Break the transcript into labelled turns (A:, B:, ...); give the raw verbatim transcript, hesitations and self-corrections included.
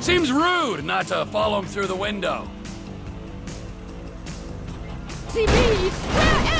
A: Seems rude not to follow him through the window.
B: See me, where